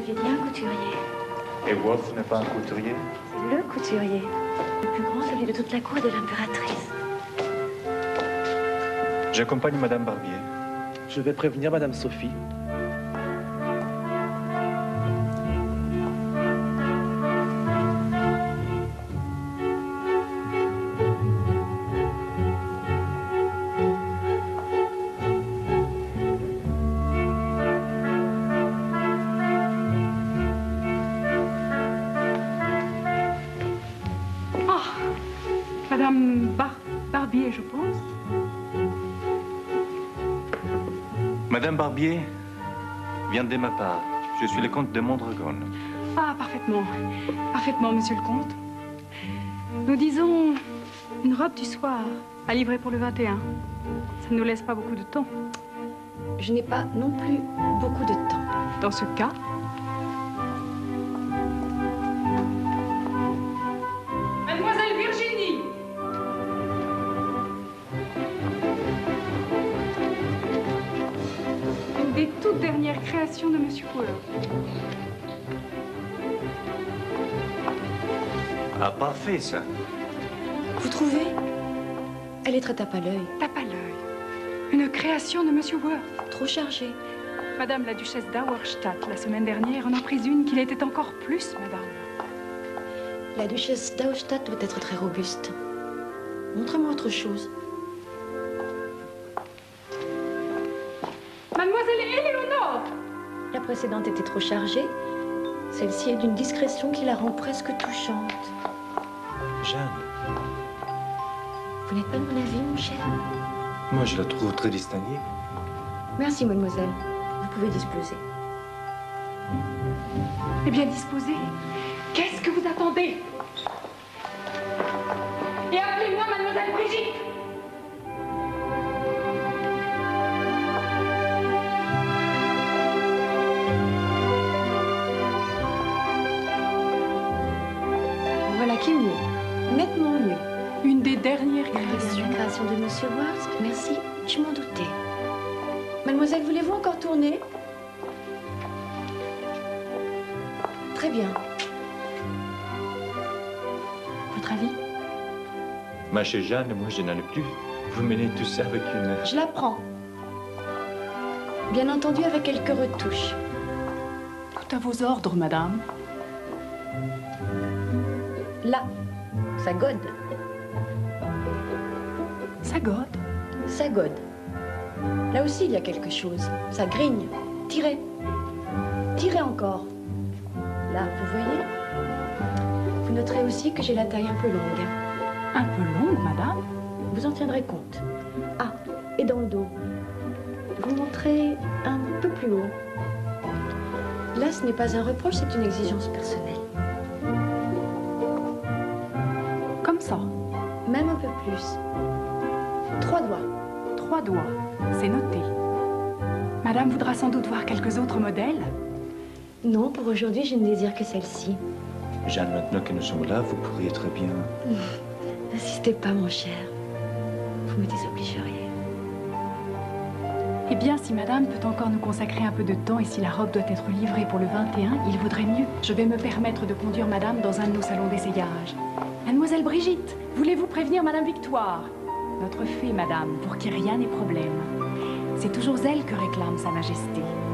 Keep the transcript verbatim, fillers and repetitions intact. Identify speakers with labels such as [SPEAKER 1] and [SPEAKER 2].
[SPEAKER 1] m'aviez dit un couturier.
[SPEAKER 2] Et Wolf n'est pas un couturier?
[SPEAKER 1] C'est le couturier. Le plus grand, celui de toute la cour de l'impératrice.
[SPEAKER 2] J'accompagne Madame Barbier.
[SPEAKER 3] Je vais prévenir Madame Sophie.
[SPEAKER 4] Madame Bar Barbier, je pense.
[SPEAKER 2] Madame Barbier vient de ma part. Je suis le comte de Mondragon.
[SPEAKER 4] Ah, parfaitement. Parfaitement, monsieur le comte. Nous disons une robe du soir à livrer pour le vingt et un. Ça ne nous laisse pas beaucoup de temps.
[SPEAKER 1] Je n'ai pas non plus beaucoup de temps.
[SPEAKER 4] Dans ce cas... Mademoiselle Virginie! Une des toutes dernières créations de Monsieur Worth.
[SPEAKER 2] Ah, parfait, ça.
[SPEAKER 1] Vous trouvez? Elle est très tape à l'œil.
[SPEAKER 4] Tape à l'œil. Une création de Monsieur Worth.
[SPEAKER 1] Trop chargée.
[SPEAKER 4] Madame la duchesse d'Auerstadt, la semaine dernière, en a pris une qui l'était encore plus, madame.
[SPEAKER 1] La duchesse d'Auerstadt doit être très robuste. Montrez-moi autre chose.
[SPEAKER 4] Mademoiselle Éléonore!
[SPEAKER 1] La précédente était trop chargée. Celle-ci est d'une discrétion qui la rend presque touchante.
[SPEAKER 2] Jeanne.
[SPEAKER 1] Vous n'êtes pas de mon avis, mon cher?
[SPEAKER 2] Moi, je la trouve très distinguée.
[SPEAKER 1] Merci, mademoiselle. Vous pouvez disposer.
[SPEAKER 4] Eh bien, disposez. Qu'est-ce que vous attendez? Et appelez-moi mademoiselle Brigitte!
[SPEAKER 1] Voilà qui est mieux. Nettement mieux.
[SPEAKER 4] Une des dernières
[SPEAKER 1] La
[SPEAKER 4] créations.
[SPEAKER 1] dernière création de Monsieur Worth. Merci, je m'en doutais. Mademoiselle, voulez-vous encore tourner? Très bien. Votre avis?
[SPEAKER 2] Ma chère Jeanne, moi, je n'en ai plus. Vous menez tout ça avec une...
[SPEAKER 1] Je la prends. Bien entendu, avec quelques retouches.
[SPEAKER 4] Tout à vos ordres, madame.
[SPEAKER 1] Là, ça gode.
[SPEAKER 4] Ça gode.
[SPEAKER 1] Ça gode. Là aussi, il y a quelque chose. Ça grigne. Tirez. Tirez encore. Là, vous voyez? Vous noterez aussi que j'ai la taille un peu longue.
[SPEAKER 4] Un peu longue, madame.
[SPEAKER 1] Vous en tiendrez compte. Ah, et dans le dos. Vous montrez un peu plus haut. Là, ce n'est pas un reproche, c'est une exigence personnelle.
[SPEAKER 4] Comme ça.
[SPEAKER 1] Même un peu plus. Trois doigts.
[SPEAKER 4] Trois doigts. C'est noté. Madame voudra sans doute voir quelques autres modèles.
[SPEAKER 1] Non, pour aujourd'hui, je ne désire que celle-ci.
[SPEAKER 2] Jeanne, maintenant que nous sommes là, vous pourriez très bien...
[SPEAKER 1] N'insistez pas, mon cher. Vous me désobligeriez.
[SPEAKER 4] Eh bien, si madame peut encore nous consacrer un peu de temps et si la robe doit être livrée pour le vingt et un, il vaudrait mieux. Je vais me permettre de conduire madame dans un de nos salons d'essayage. Mademoiselle Brigitte, voulez-vous prévenir madame Victoire? Notre fée, madame, pour qui rien n'est problème. C'est toujours elle que réclame sa majesté.